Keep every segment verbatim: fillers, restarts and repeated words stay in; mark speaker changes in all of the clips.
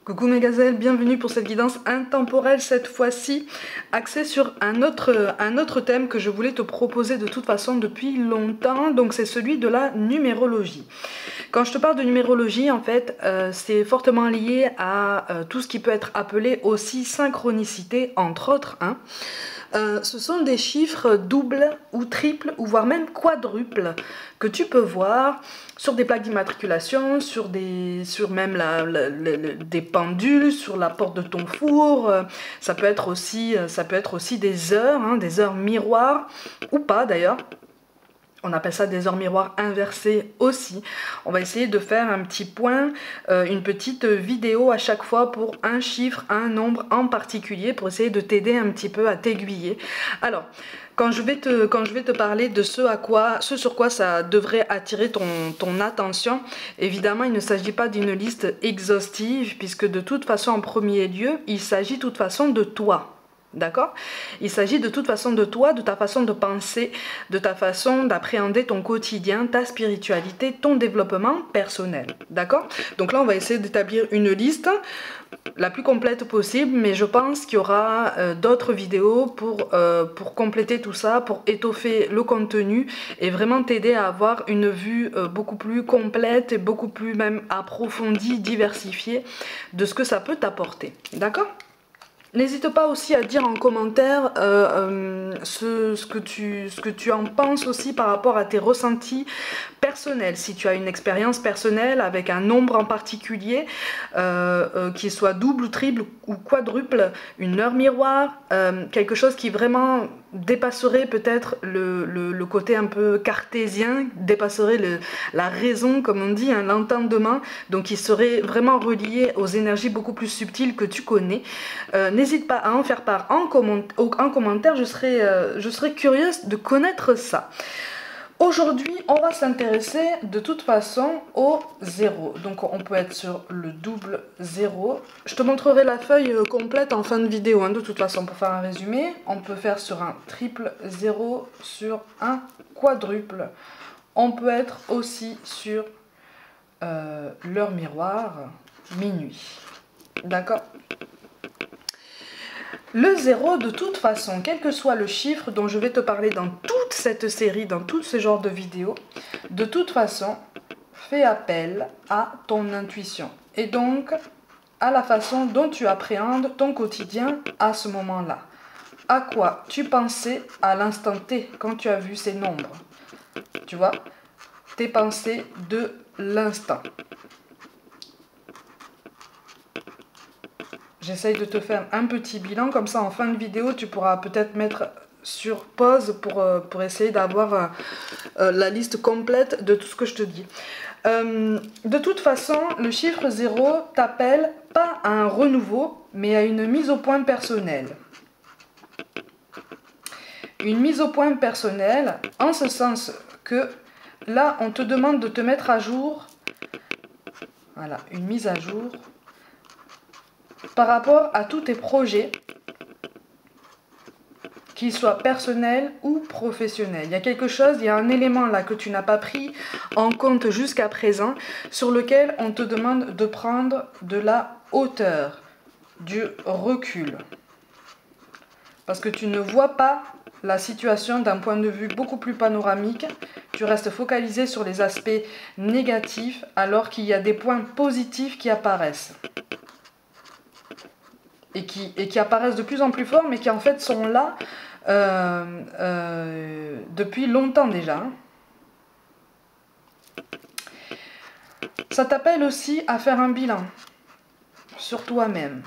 Speaker 1: Coucou mes gazelles, bienvenue pour cette guidance intemporelle, cette fois-ci axée sur un autre, un autre thème que je voulais te proposer de toute façon depuis longtemps, donc c'est celui de la numérologie. Quand je te parle de numérologie, en fait, euh, c'est fortement lié à euh, tout ce qui peut être appelé aussi synchronicité, entre autres, hein. Euh, ce sont des chiffres doubles ou triples ou voire même quadruples que tu peux voir sur des plaques d'immatriculation, sur, des, sur même la, la, la, la, des pendules, sur la porte de ton four. Euh, ça peut être aussi, ça peut être aussi des heures, hein, des heures miroirs ou pas d'ailleurs. On appelle ça des heures miroirs inversées aussi. On va essayer de faire un petit point, euh, une petite vidéo à chaque fois pour un chiffre, un nombre en particulier, pour essayer de t'aider un petit peu à t'aiguiller. Alors, quand je vais te, quand je vais te parler de ce, à quoi, ce sur quoi ça devrait attirer ton, ton attention, évidemment, il ne s'agit pas d'une liste exhaustive, puisque de toute façon, en premier lieu, il s'agit de toute façon de toi. D'accord? Il s'agit de toute façon de toi, de ta façon de penser, de ta façon d'appréhender ton quotidien, ta spiritualité, ton développement personnel. D'accord? Donc là, on va essayer d'établir une liste la plus complète possible, mais je pense qu'il y aura euh, d'autres vidéos pour, euh, pour compléter tout ça, pour étoffer le contenu et vraiment t'aider à avoir une vue euh, beaucoup plus complète et beaucoup plus même approfondie, diversifiée de ce que ça peut t'apporter. D'accord? N'hésite pas aussi à dire en commentaire euh, euh, ce, ce, que tu, ce que tu en penses aussi par rapport à tes ressentis personnels. Si tu as une expérience personnelle avec un nombre en particulier, euh, euh, qui soit double, triple ou quadruple, une heure miroir, euh, quelque chose qui vraiment dépasserait peut-être le, le, le côté un peu cartésien, dépasserait le, la raison, comme on dit, hein, l'entendement, donc qui serait vraiment relié aux énergies beaucoup plus subtiles que tu connais. Euh, N'hésite pas à en faire part en, comment, en commentaire, je serais, euh, je serais curieuse de connaître ça. Aujourd'hui, on va s'intéresser de toute façon au zéro. Donc on peut être sur le double zéro. Je te montrerai la feuille complète en fin de vidéo, hein, de toute façon, pour faire un résumé. On peut faire sur un triple zéro, sur un quadruple. On peut être aussi sur euh, l'heure miroir, minuit. D'accord ? Le zéro, de toute façon, quel que soit le chiffre dont je vais te parler dans toute cette série, dans tout ce genre de vidéos, de toute façon, fais appel à ton intuition. Et donc, à la façon dont tu appréhendes ton quotidien à ce moment-là. À quoi tu pensais à l'instant T quand tu as vu ces nombres. Tu vois, tes pensées de l'instant. J'essaye de te faire un petit bilan, comme ça en fin de vidéo tu pourras peut-être mettre sur pause pour, euh, pour essayer d'avoir euh, euh, la liste complète de tout ce que je te dis. Euh, de toute façon, le chiffre zéro t'appelle pas à un renouveau, mais à une mise au point personnelle. Une mise au point personnelle, en ce sens que là on te demande de te mettre à jour, voilà, une mise à jour, par rapport à tous tes projets, qu'ils soient personnels ou professionnels. Il y a quelque chose, il y a un élément là que tu n'as pas pris en compte jusqu'à présent, sur lequel on te demande de prendre de la hauteur, du recul. Parce que tu ne vois pas la situation d'un point de vue beaucoup plus panoramique, tu restes focalisé sur les aspects négatifs alors qu'il y a des points positifs qui apparaissent. Et qui, et qui apparaissent de plus en plus fort, mais qui en fait sont là euh, euh, depuis longtemps déjà. Ça t'appelle aussi à faire un bilan sur toi-même.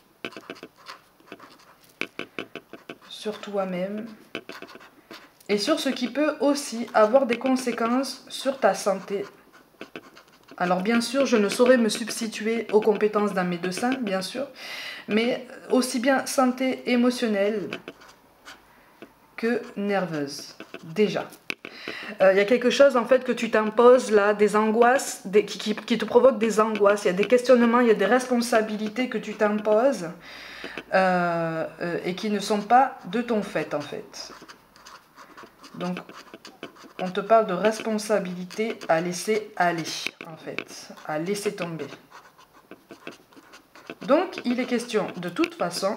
Speaker 1: Sur toi-même. Et sur ce qui peut aussi avoir des conséquences sur ta santé. Alors bien sûr, je ne saurais me substituer aux compétences d'un médecin, bien sûr, mais aussi bien santé émotionnelle que nerveuse, déjà. Il euh, y a quelque chose en fait que tu t'imposes là, des angoisses, des, qui, qui, qui te provoquent des angoisses, il y a des questionnements, il y a des responsabilités que tu t'imposes euh, euh, et qui ne sont pas de ton fait en fait. Donc, on te parle de responsabilité à laisser aller, en fait, à laisser tomber. Donc, il est question de toute façon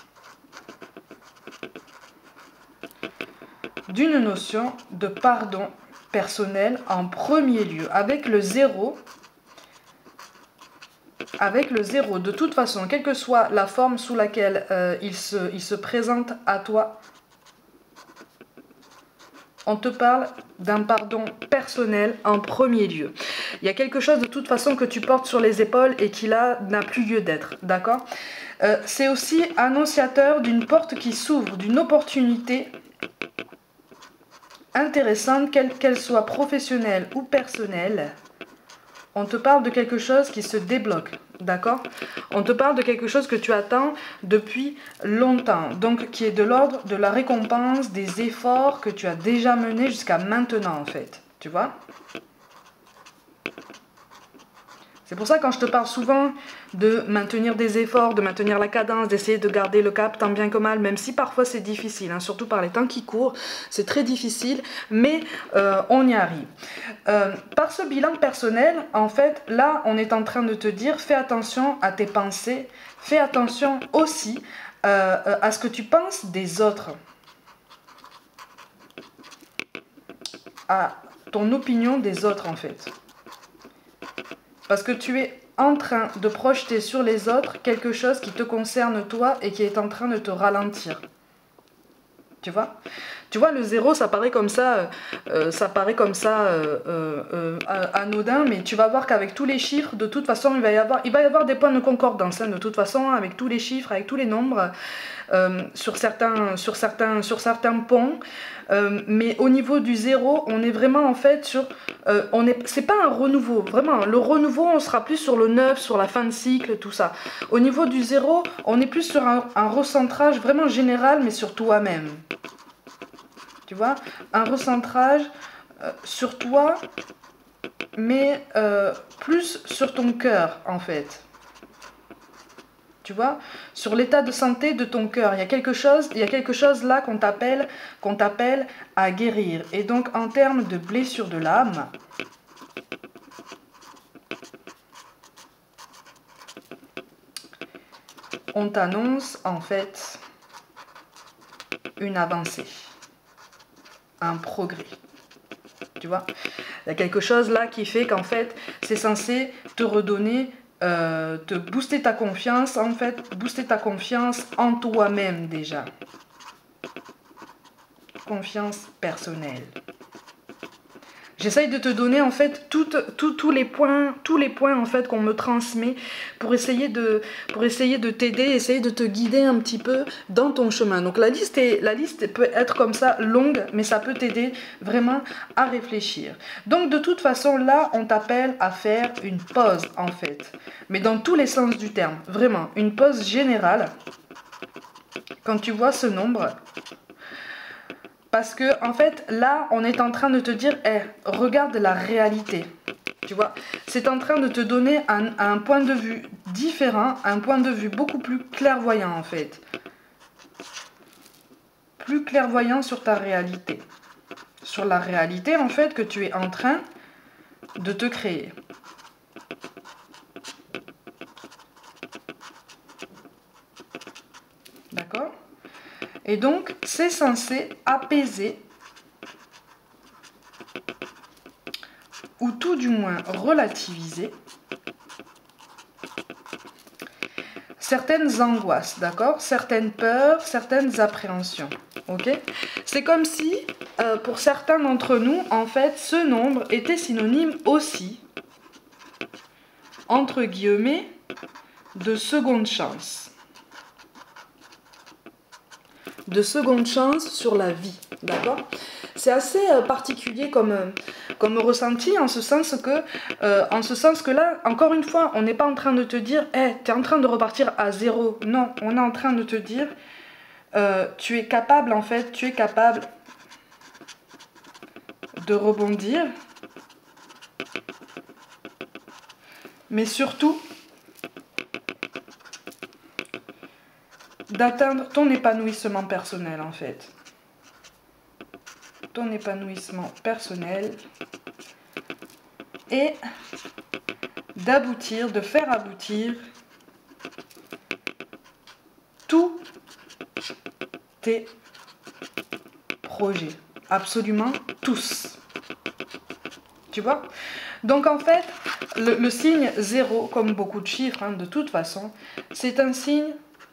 Speaker 1: d'une notion de pardon personnel en premier lieu, avec le zéro. Avec le zéro, de toute façon, quelle que soit la forme sous laquelle euh, il, se, il se présente à toi, on te parle d'un pardon personnel en premier lieu. Il y a quelque chose de toute façon que tu portes sur les épaules et qui là n'a plus lieu d'être, d'accord? euh, C'est aussi annonciateur d'une porte qui s'ouvre, d'une opportunité intéressante, quelle qu'elle soit professionnelle ou personnelle. On te parle de quelque chose qui se débloque, d'accord? On te parle de quelque chose que tu attends depuis longtemps, donc qui est de l'ordre de la récompense des efforts que tu as déjà menés jusqu'à maintenant, en fait. Tu vois? C'est pour ça quand je te parle souvent de maintenir des efforts, de maintenir la cadence, d'essayer de garder le cap tant bien que mal, même si parfois c'est difficile, hein, surtout par les temps qui courent, c'est très difficile, mais euh, on y arrive. Euh, par ce bilan personnel, en fait, là, on est en train de te dire, fais attention à tes pensées, fais attention aussi euh, à ce que tu penses des autres, à ton opinion des autres, en fait. Parce que tu es en train de projeter sur les autres quelque chose qui te concerne toi et qui est en train de te ralentir. Tu vois? Tu vois, le zéro, ça paraît comme ça, euh, ça paraît comme ça euh, euh, euh, anodin, mais tu vas voir qu'avec tous les chiffres, de toute façon, il va y avoir, il va y avoir des points de concordance, hein, de toute façon, avec tous les chiffres, avec tous les nombres, euh, sur, certains, sur, certains, sur certains ponts. Euh, mais au niveau du zéro, on est vraiment en fait sur... Euh, on est, c'est pas un renouveau, vraiment. Le renouveau, on sera plus sur le neuf, sur la fin de cycle, tout ça. Au niveau du zéro, on est plus sur un, un recentrage vraiment général, mais sur toi-même. Tu vois, un recentrage euh, sur toi, mais euh, plus sur ton cœur, en fait. Tu vois, sur l'état de santé de ton cœur. Il y a quelque chose, il y a quelque chose là qu'on t'appelle, qu'on t'appelle à guérir. Et donc, en termes de blessure de l'âme, on t'annonce, en fait, une avancée. Un progrès, tu vois, il y a quelque chose là qui fait qu'en fait c'est censé te redonner, euh, te booster ta confiance, en fait, booster ta confiance en toi-même déjà, confiance personnelle. J'essaye de te donner en fait toutes, tout, tous les points, tous les points en fait qu'on me transmet pour essayer de, pour essayer de t'aider, essayer de te guider un petit peu dans ton chemin. Donc la liste, est, la liste peut être comme ça longue, mais ça peut t'aider vraiment à réfléchir. Donc de toute façon là, on t'appelle à faire une pause en fait, mais dans tous les sens du terme, vraiment une pause générale. Quand tu vois ce nombre. Parce que, en fait, là, on est en train de te dire, hey, regarde la réalité. Tu vois, c'est en train de te donner un, un point de vue différent, un point de vue beaucoup plus clairvoyant, en fait. Plus clairvoyant sur ta réalité. Sur la réalité, en fait, que tu es en train de te créer. D'accord ? Et donc, c'est censé apaiser, ou tout du moins relativiser, certaines angoisses, d'accord? Certaines peurs, certaines appréhensions, ok? C'est comme si, euh, pour certains d'entre nous, en fait, ce nombre était synonyme aussi, entre guillemets, de seconde chance. De seconde chance sur la vie, d'accord? C'est assez euh, particulier comme, euh, comme ressenti, en ce sens que, euh, en ce sens que là, encore une fois, on n'est pas en train de te dire, hey, tu es en train de repartir à zéro. Non, on est en train de te dire, euh, tu es capable, en fait, tu es capable de rebondir, mais surtout d'atteindre ton épanouissement personnel, en fait. Ton épanouissement personnel et d'aboutir, de faire aboutir tous tes projets. Absolument tous. Tu vois? Donc en fait, le, le signe zéro, comme beaucoup de chiffres, hein, de toute façon, c'est un signe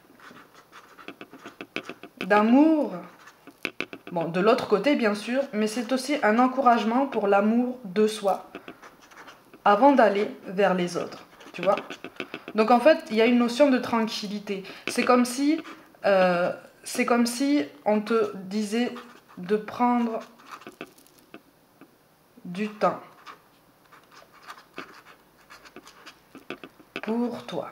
Speaker 1: d'amour. Bon, de l'autre côté, bien sûr, mais c'est aussi un encouragement pour l'amour de soi avant d'aller vers les autres. Tu vois? Donc en fait, il y a une notion de tranquillité. C'est comme si, euh, c'est comme si on te disait de prendre du temps pour toi.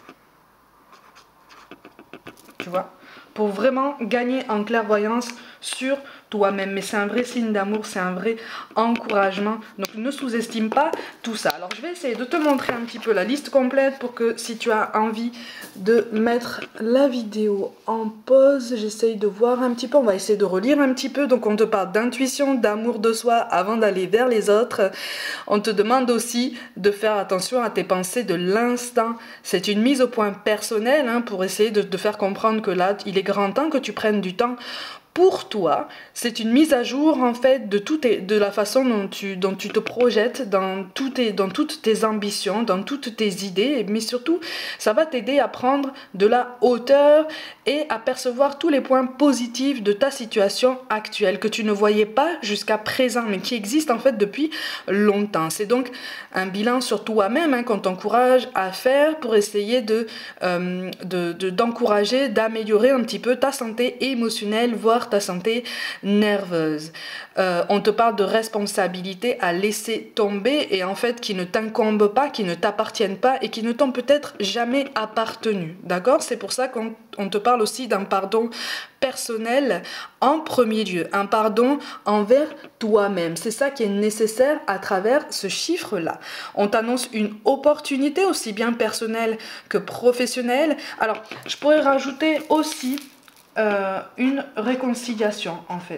Speaker 1: Tu vois? Pour vraiment gagner en clairvoyance sur toi-même. Mais c'est un vrai signe d'amour, c'est un vrai encouragement. Donc ne sous-estime pas tout ça. Alors je vais essayer de te montrer un petit peu la liste complète pour que si tu as envie de mettre la vidéo en pause, j'essaye de voir un petit peu. On va essayer de relire un petit peu. Donc on te parle d'intuition, d'amour de soi avant d'aller vers les autres. On te demande aussi de faire attention à tes pensées de l'instant. C'est une mise au point personnelle hein, pour essayer de te faire comprendre que là, il est grand temps que tu prennes du temps pour toi. C'est une mise à jour en fait de, tout tes, de la façon dont tu, dont tu te projettes dans, tout tes, dans toutes tes ambitions, dans toutes tes idées, mais surtout ça va t'aider à prendre de la hauteur et à percevoir tous les points positifs de ta situation actuelle que tu ne voyais pas jusqu'à présent mais qui existent en fait depuis longtemps. C'est donc un bilan sur toi-même hein, qu'on t'encourage à faire pour essayer de, euh, de, de, d'encourager, d'améliorer un petit peu ta santé émotionnelle, voire ta santé nerveuse. Euh, on te parle de responsabilité à laisser tomber et en fait qui ne t'incombe pas, qui ne t'appartiennent pas et qui ne t'ont peut-être jamais appartenu. D'accord? C'est pour ça qu'on on te parle aussi d'un pardon personnel en premier lieu, un pardon envers toi-même. C'est ça qui est nécessaire à travers ce chiffre-là. On t'annonce une opportunité aussi bien personnelle que professionnelle. Alors, je pourrais rajouter aussi Euh, une réconciliation en fait.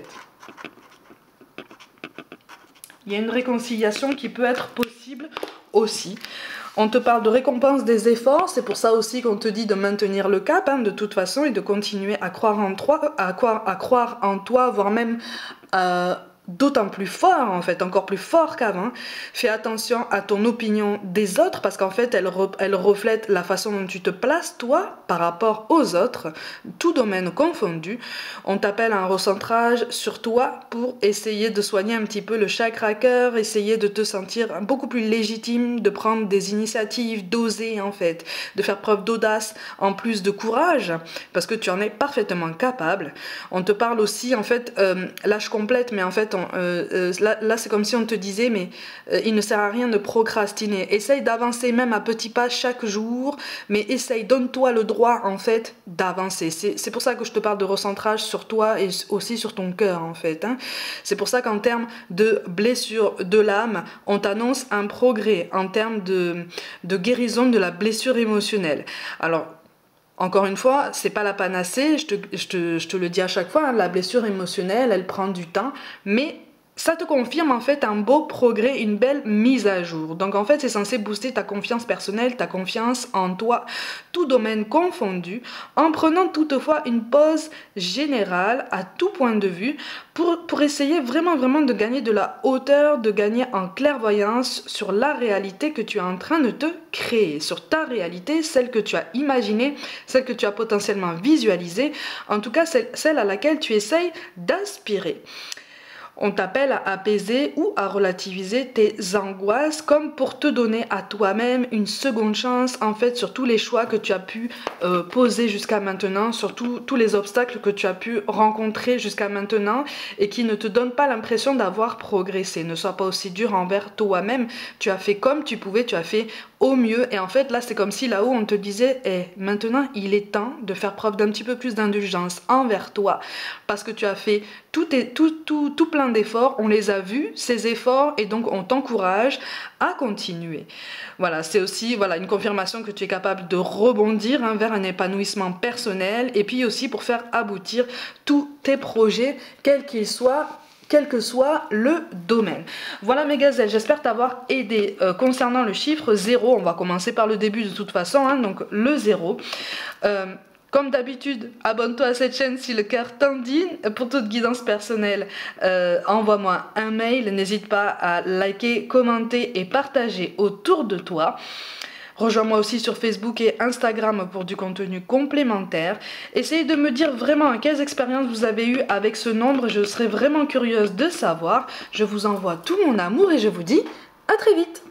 Speaker 1: Il y a une réconciliation qui peut être possible aussi. On te parle de récompense des efforts, c'est pour ça aussi qu'on te dit de maintenir le cap hein, de toute façon et de continuer à croire en toi, à croire, à croire en toi, voire même euh, d'autant plus fort en fait, encore plus fort qu'avant. Fais attention à ton opinion des autres parce qu'en fait elle, re, elle reflète la façon dont tu te places toi par rapport aux autres, tout domaine confondu. On t'appelle à un recentrage sur toi pour essayer de soigner un petit peu le chakra cœur, essayer de te sentir beaucoup plus légitime, de prendre des initiatives, d'oser en fait, de faire preuve d'audace en plus de courage parce que tu en es parfaitement capable. On te parle aussi en fait, euh, là je complète mais en fait on, euh, euh, là, là c'est comme si on te disait mais euh, il ne sert à rien de procrastiner, essaye d'avancer même à petits pas chaque jour, mais essaye, donne-toi le droit en fait d'avancer. C'est pour ça que je te parle de recentrage sur toi et aussi sur ton cœur en fait hein. C'est pour ça qu'en termes de blessure de l'âme on t'annonce un progrès en termes de, de guérison de la blessure émotionnelle. Alors encore une fois, c'est pas la panacée, je te, je, te, je te le dis à chaque fois, hein, la blessure émotionnelle, elle prend du temps, mais ça te confirme en fait un beau progrès, une belle mise à jour. Donc en fait, c'est censé booster ta confiance personnelle, ta confiance en toi, tout domaine confondu, en prenant toutefois une pause générale à tout point de vue pour, pour essayer vraiment vraiment de gagner de la hauteur, de gagner en clairvoyance sur la réalité que tu es en train de te créer, sur ta réalité, celle que tu as imaginée, celle que tu as potentiellement visualisée, en tout cas celle, celle à laquelle tu essayes d'aspirer. On t'appelle à apaiser ou à relativiser tes angoisses comme pour te donner à toi-même une seconde chance en fait sur tous les choix que tu as pu euh, poser jusqu'à maintenant, sur tout, tous les obstacles que tu as pu rencontrer jusqu'à maintenant et qui ne te donnent pas l'impression d'avoir progressé. Ne sois pas aussi dur envers toi-même, tu as fait comme tu pouvais, tu as fait au mieux et en fait là c'est comme si là-haut on te disait hey, maintenant il est temps de faire preuve d'un petit peu plus d'indulgence envers toi parce que tu as fait tout, est, tout, tout, tout plein d'efforts, on les a vus ces efforts et donc on t'encourage à continuer. Voilà, c'est aussi voilà, une confirmation que tu es capable de rebondir hein, vers un épanouissement personnel et puis aussi pour faire aboutir tous tes projets quels qu'ils soient quel que soit le domaine. Voilà mes gazelles, j'espère t'avoir aidé euh, concernant le chiffre zéro. On va commencer par le début de toute façon, hein, donc le zéro. Euh, Comme d'habitude, abonne-toi à cette chaîne si le cœur t'en dit. Pour toute guidance personnelle, euh, envoie-moi un mail. N'hésite pas à liker, commenter et partager autour de toi. Rejoins-moi aussi sur Facebook et Instagram pour du contenu complémentaire. Essayez de me dire vraiment quelles expériences vous avez eues avec ce nombre. Je serais vraiment curieuse de savoir. Je vous envoie tout mon amour et je vous dis à très vite.